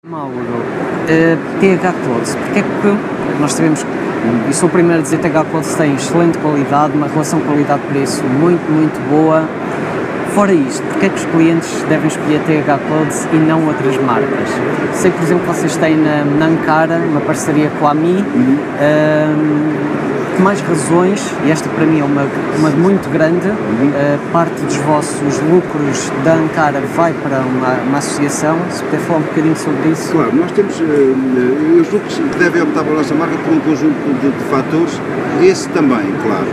Mauro, TH Clothes, porque é que nós sabemos, e sou o primeiro a dizer que TH Clothes tem excelente qualidade, uma relação qualidade-preço muito boa. Fora isto, porque é que os clientes devem escolher TH Clothes e não outras marcas? Sei, por exemplo, que vocês têm na Ankara uma parceria com a AMI. Que mais razões, e esta para mim é uma muito grande, parte dos vossos lucros da Ankara vai para uma associação, se puder falar um bocadinho sobre isso? Claro, nós temos, os lucros que devem optar pela nossa marca por um conjunto de fatores, esse também, claro.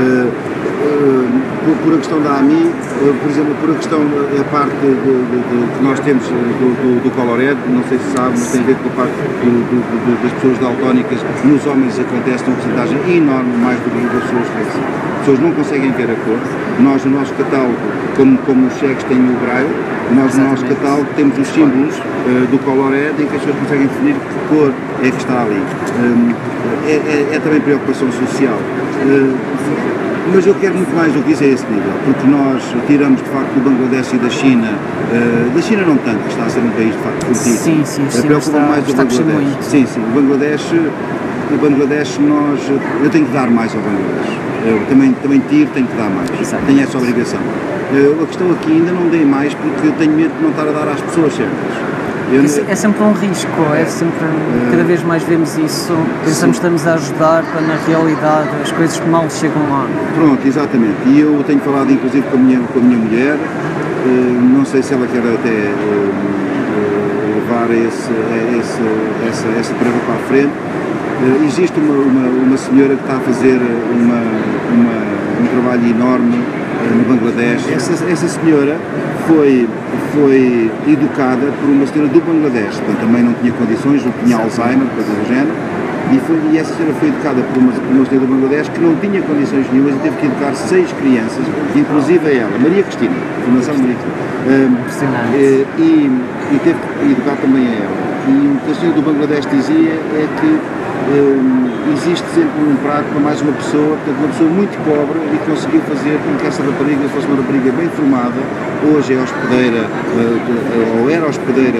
Por a questão da AMI, por exemplo, por a questão, a parte que nós temos do Colored, não sei se sabe, mas tem a ver com a parte das pessoas daltónicas. Nos homens acontece uma porcentagem enorme, mais do que das pessoas pretas. As pessoas não conseguem ver a cor. Nós, no nosso catálogo, como os cheques têm o braille, nós no nosso catálogo temos os símbolos do Colored em que as pessoas conseguem definir que cor é que está ali. É também preocupação social. Mas eu quero muito mais do que isso a esse nível, porque nós tiramos de facto do Bangladesh e da China não tanto, que está a ser um país de facto fortíssimo. Sim, preocupa mais o Bangladesh. Sim, o Bangladesh eu tenho que dar mais ao Bangladesh. Eu também tiro, tenho que dar mais. Tenho essa obrigação. A questão aqui ainda não dei mais porque eu tenho medo de não estar a dar às pessoas certas. É sempre um risco, cada vez mais vemos isso, pensamos que estamos a ajudar, para na realidade as coisas mal chegam lá. Pronto, exatamente, e eu tenho falado inclusive com a minha mulher, não sei se ela quer até levar essa tarefa para a frente. Existe uma senhora que está a fazer um trabalho enorme no Bangladesh. Essa senhora foi educada por uma senhora do Bangladesh, portanto também não tinha condições, não tinha Alzheimer, coisa do género, e essa senhora foi educada por uma senhora do Bangladesh que não tinha condições nenhumas e teve que educar 6 crianças, inclusive a ela, Maria Cristina, Fundação Maria Cristina, e teve que educar também a ela. E o que a senhora do Bangladesh dizia é que existe sempre um prato para mais uma pessoa, portanto uma pessoa muito pobre e conseguiu fazer com que essa rapariga fosse uma rapariga bem formada, hoje é hospedeira, ou era hospedeira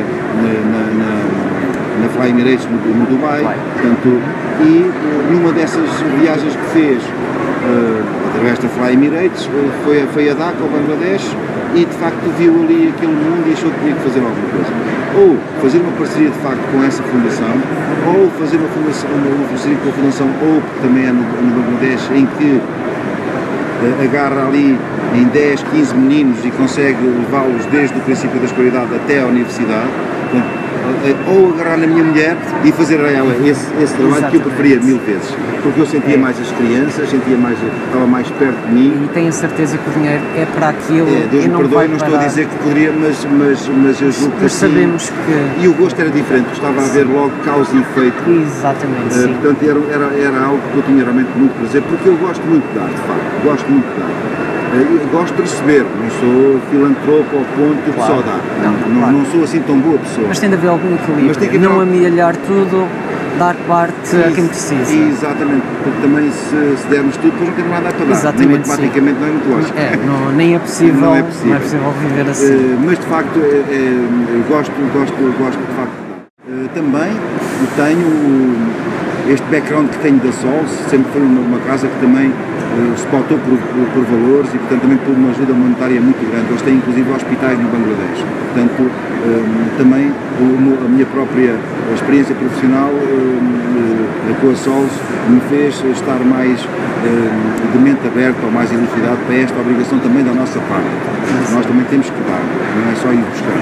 na Fly Emirates no Dubai, portanto, e numa dessas viagens que fez através da Fly Emirates, foi a Dhaka, ao Bangladesh, e de facto viu ali aquele mundo e achou que tinha que fazer alguma coisa. Ou fazer uma parceria de facto com essa fundação, ou fazer uma parceria com a fundação OPE, que também é no Bangladesh, em que agarra ali em 10, 15 meninos e consegue levá-los desde o princípio da escolaridade até à universidade. Portanto, ou agarrar na minha mulher e fazer a ela esse trabalho que eu preferia 1000 vezes, porque eu sentia mais as crianças, estava mais perto de mim. E tenho a certeza que o dinheiro é para aquilo. Deus me perdoe, não estou a dizer que poderia, mas eu julgo que assim, sabemos que... E o gosto era diferente, estava a haver logo causa e efeito. Exatamente, sim. Portanto, era algo que eu tinha realmente muito prazer, porque eu gosto muito de dar, de facto, gosto muito de dar. Eu gosto de receber, não sou filantropo ao ponto de só dar. Não sou assim tão boa pessoa. Mas tem de haver algum equilíbrio, não amealhar tudo, dar parte a quem precisa. Exatamente, porque também se dermos tudo, depois não temos nada para dar. Exatamente, nem matematicamente não é muito lógico. Nem é possível, não é possível viver assim. Mas de facto, eu gosto de facto de dar. Também tenho este background que tenho da Sols, sempre foi uma casa que também se pautou por valores e, portanto, também por uma ajuda monetária muito grande. Eles têm, inclusive, hospitais no Bangladesh. Portanto, também a minha própria experiência profissional com a Sols me fez estar mais de mente aberta ou mais elucidado para esta obrigação também da nossa parte. Nós também temos que dar, não é só ir buscar.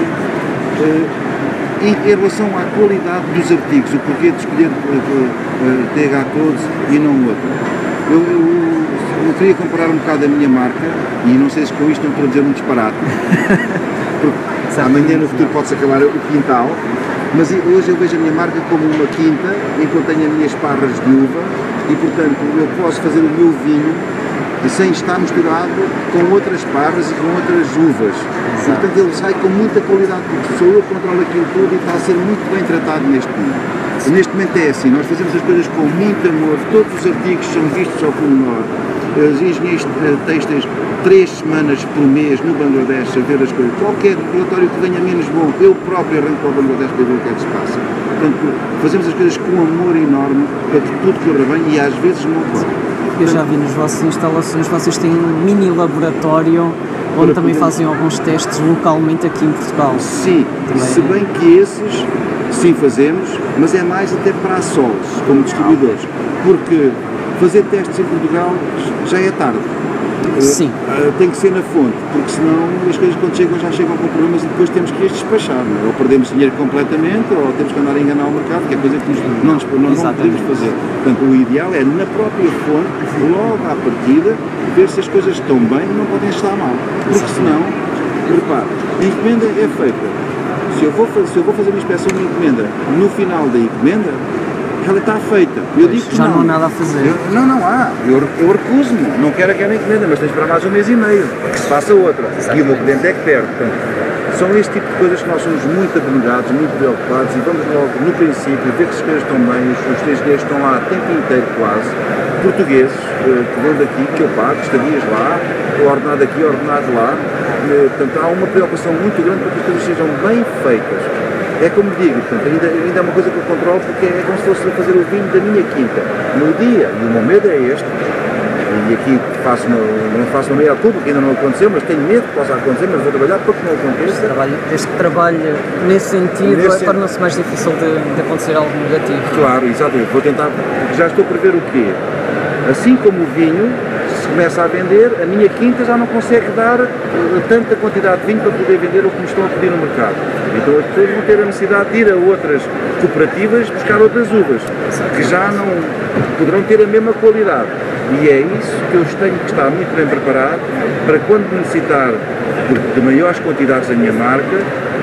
Em relação à qualidade dos artigos, o porquê de escolher TH Clothes e não outro. Eu queria comparar um bocado a minha marca, e não sei se com isto não estou a dizer um disparate, porque amanhã no futuro pode-se acabar o quintal, mas hoje eu vejo a minha marca como uma quinta, em que eu tenho as minhas parras de uva, e portanto eu posso fazer o meu vinho sem estar misturado com outras parras e com outras uvas. Portanto ele sai com muita qualidade, porque sou eu que controlo aquilo tudo e está a ser muito bem tratado neste momento. Neste momento é assim, nós fazemos as coisas com muito amor, todos os artigos são vistos ao pormenor, os engenheiros têxteis 3 semanas por mês no Bangladesh a ver as coisas. Qualquer relatório que venha menos bom, eu próprio arranco para o Bangladesh para ver o que é que se passa. Portanto, fazemos as coisas com um amor enorme para que tudo corra bem e às vezes não corre. Eu já vi nas vossas instalações, vocês têm um mini laboratório onde também fazem alguns testes localmente aqui em Portugal. Sim, também. Se bem que esses sim fazemos, mas é mais até para a Sols, como distribuidores, porque fazer testes em Portugal já é tarde. Sim. Tem que ser na fonte, porque senão as coisas quando chegam já chegam com problemas e depois temos que as despachar, não é? Ou perdemos dinheiro completamente, ou temos que andar a enganar o mercado, que é coisa que não podemos fazer. Portanto, o ideal é na própria fonte, logo à partida, ver se as coisas estão bem e não podem estar mal. Porque senão, repare, a encomenda é feita. Se eu vou fazer uma inspeção de encomenda no final da encomenda, ela está feita. Eu digo que já não há nada a fazer. Não há. Eu recuso-me. Não quero aquela encomenda, mas tens para mais um mês e meio. Que se faça outra. E o meu cliente é que perde. Portanto, são este tipo de coisas que nós somos muito abnegados, muito preocupados e vamos logo, no princípio, ver que as coisas estão bem. Os engenheiros estão lá o tempo inteiro quase. Portugueses, que vão daqui, que eu pago, estadias lá, ordenado aqui, ordenado lá. Portanto, há uma preocupação muito grande para que as coisas sejam bem feitas. É como digo, portanto, ainda é uma coisa que eu controlo porque é como se fosse fazer o vinho da minha quinta. No dia, e o meu medo é este, e aqui não faço uma meia culpa, que ainda não aconteceu, mas tenho medo que possa acontecer, mas vou trabalhar para que não aconteça. Desde que trabalhe nesse sentido, torna-se mais difícil de acontecer algo negativo. Claro, exatamente. Vou tentar, porque já estou a prever o quê? Assim como o vinho, se começa a vender, a minha quinta já não consegue dar tanta quantidade de vinho para poder vender o que me estão a pedir no mercado. Então as pessoas vão ter a necessidade de ir a outras cooperativas buscar outras uvas, que já não poderão ter a mesma qualidade. E é isso que eu tenho que estar muito bem preparado para quando necessitar de maiores quantidades da minha marca,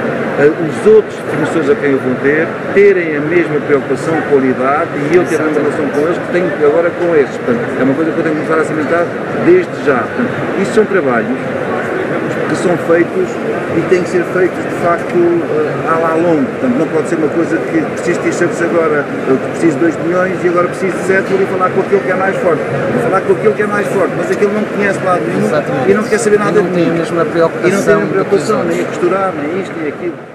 os outros fornecedores a quem eu vou terem a mesma preocupação, qualidade e eu ter a mesma relação com eles que tenho agora com estes. Portanto, é uma coisa que eu tenho que começar a cimentar desde já. Portanto, isto são trabalhos que são feitos e têm que ser feitos de facto à longo. Portanto, não pode ser uma coisa que preciso de t-shirts agora, eu preciso de 2 milhões e agora preciso de 7, vou falar com aquele que é mais forte. Vou falar com aquele que é mais forte, mas aquele não conhece lado nenhum e não quer saber nada de mim. E não tem a mesma preocupação, nem a costurar, nem isto, nem aquilo.